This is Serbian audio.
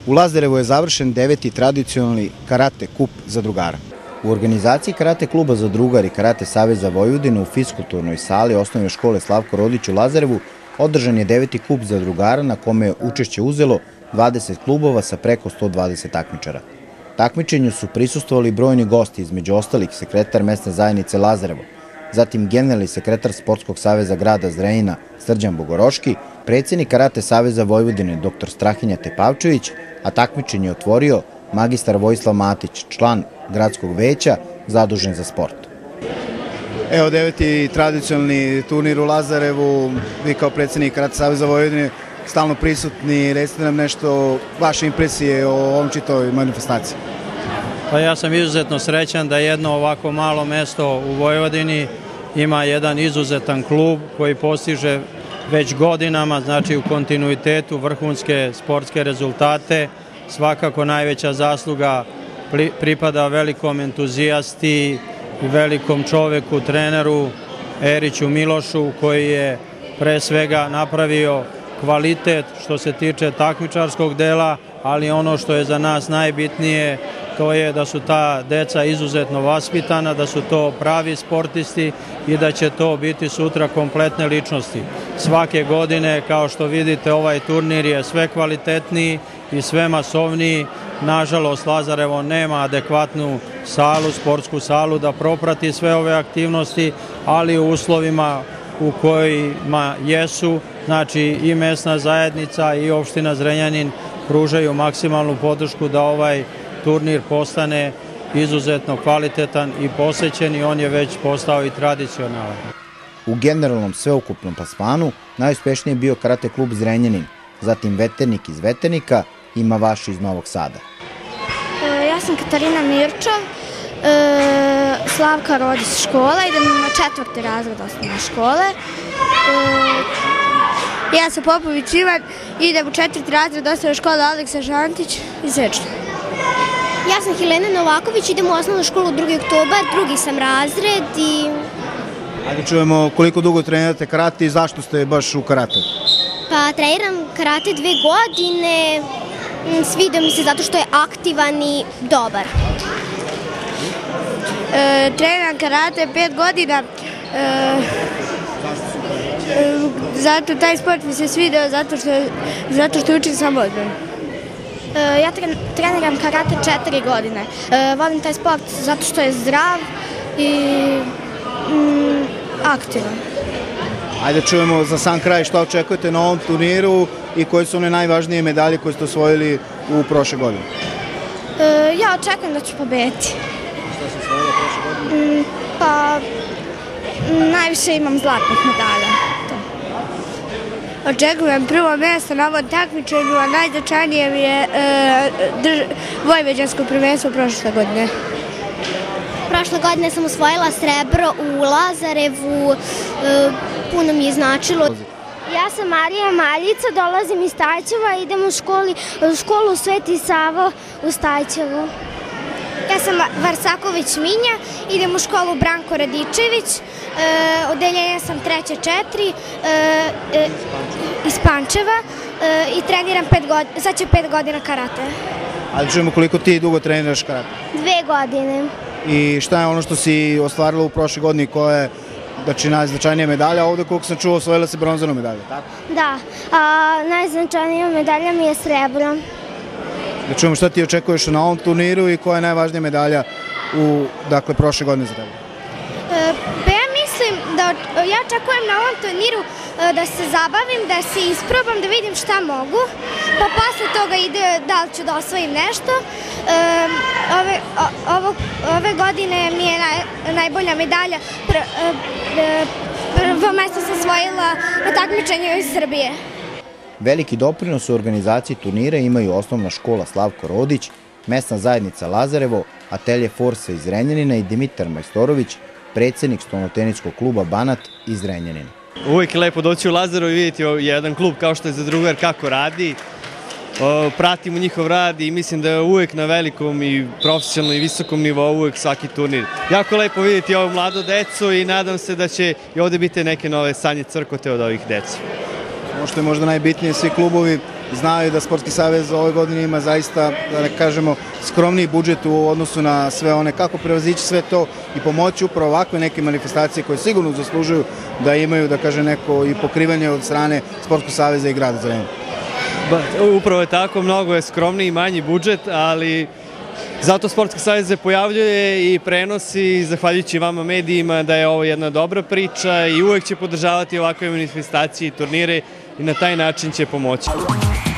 U Lazarevu je završen 9. tradicionalni karate kup zadrugara. U organizaciji karate kluba Zadrugar i Karate saveza Vojvodine u fiskulturnoj sali osnovne škole Slavko Rodić u Lazarevu održan je 9. kup zadrugara na kome je učešće uzelo 20 klubova sa preko 120 takmičara. Takmičenju su prisustvovali brojni gosti, između ostalih sekretar mesne zajednice Lazarevo, zatim generalni sekretar Sportskog saveza grada Zrenjanina Srđan Bogoroški, predsjednik Karate saveza Vojvodine dr. Strahinja Tepavčević, a takmičenje je otvorio magistar Vojislav Matić, član gradskog veća zadužen za sport. Evo 9. tradicionalni turnir u Lazarevu, vi kao predsjednik Karate saveza Vojvodine stalno prisutni, recite nam nešto vaše impresije o ovom čitavoj manifestaciji. Pa ja sam izuzetno srećan da jedno ovako malo mesto u Vojvodini ima jedan izuzetan klub koji postiže već godinama, znači u kontinuitetu vrhunske sportske rezultate. Svakako najveća zasluga pripada velikom entuzijasti i velikom čoveku, treneru Eriću Milošu, koji je pre svega napravio kvalitet što se tiče takmičarskog dela, ali ono što je za nas najbitnije to je da su ta deca izuzetno vaspitana, da su to pravi sportisti i da će to biti sutra kompletne ličnosti. Svake godine, kao što vidite, ovaj turnir je sve kvalitetniji i sve masovniji. Nažalost, Lazarevo nema adekvatnu salu, sportsku salu da proprati sve ove aktivnosti, ali u uslovima u kojima jesu, znači i mesna zajednica i opština Zrenjanin pružaju maksimalnu podršku da ovaj turnir postane izuzetno kvalitetan i posećen i on je već postao i tradicionalan. U generalnom sveukupnom plasmanu najuspešniji je bio karate klub Zrenjanin, zatim veternik iz Veternika i Mavaš iz Novog Sada. Ja sam Katarina Mirčov, Slavka Rodić škola, idem na 4. razred osnovne škole. Ja sam Popović Ivan, idem u 4. razred osnovne škole Aleksa Žantić iz Zečna. Ja sam Helena Novaković, idem u osnovnu školu 2. oktobar, 2. sam razred i... Ajde čujemo koliko dugo trenirate karate i zašto ste baš u karate? Pa treniram karate 2 godine, svidio mi se zato što je aktivan i dobar. Treniram karate 5 godina, zato taj sport mi se svidio, zato što učim samo odbranu. Ja treniram karate 4 godine. Volim taj sport zato što je zdrav i aktivan. Ajde čujemo za sam kraj šta očekujete na ovom turniru i koje su one najvažnije medalje koje ste osvojili u prošle godine. Ja očekujem da ću pobediti. Šta ste osvojili prošle godine? Pa najviše imam zlatnih medalja. Očekujem prvo mjesto na ovom takmičenju, a najznačajnije mi je vojvođansko prvenstvo prošle godine. Prošle godine sam osvojila srebro u Lazarevu, puno mi je značilo. Ja sam Marija Maljica, dolazim iz Stajčeva, idem u školu Sveti Savo u Stajčevu. Ja sam Varsaković Minja, idem u školu Branko Radičević, odeljenja sam 3. 4 iz Pančeva i treniram sad će 5 godina karate. Ajde čujemo koliko ti dugo treniraš karate? 2 godine. I šta je ono što si ostvarila u prošle godini koja je najznačajnija medalja? Ovdje koliko sam čuo osvojila si bronzanu medalju, tako? Da, najznačajnija medalja mi je srebro. Da čujemo šta ti očekuješ na ovom turniru i koja je najvažnija medalja u prošle godine za tebe? Pa ja mislim da ja očekujem na ovom turniru da se zabavim, da se isprobam, da vidim šta mogu, pa posle toga ide da li ću da osvojim nešto. Ove godine mi je najbolja medalja, prvo mesto sam osvojila na takmičenju iz Srbije. Veliki doprinos u organizaciji turnira imaju osnovna škola Slavko Rodić, mesna zajednica Lazarevo, atelje Forsa iz Zrenjanina i Dimitar Majstorović, predsjednik stolnoteničkog kluba Banat iz Zrenjanina. Uvijek je lepo doći u Lazarevo i vidjeti jedan klub kao što je Zadrugar kako radi. Pratimo njihov rad i mislim da je uvijek na velikom i profesionalnom i visokom nivou uvijek svaki turnir. Jako lepo vidjeti ovo mlado deco i nadam se da će i ovdje biti neke nove sanje crkote od ovih deca. Ono što je možda najbitnije, svi klubovi znaju da Sportski savez ove godine ima zaista, da ne kažemo, skromniji budžet u odnosu na sve one, kako prevazići sve to i pomoći upravo ovakve neke manifestacije koje sigurno zaslužuju da imaju, da kaže, neko i pokrivanje od strane Sportskog saveza i grada Zrenjanina. Upravo je tako, mnogo je skromniji i manji budžet, ali zato Sportski savez se pojavljuje i prenosi, zahvaljujući vama medijima, da je ovo jedna dobra priča i uvek će podržavati ovakve manifestacije i turnire i na taj način će pomoći.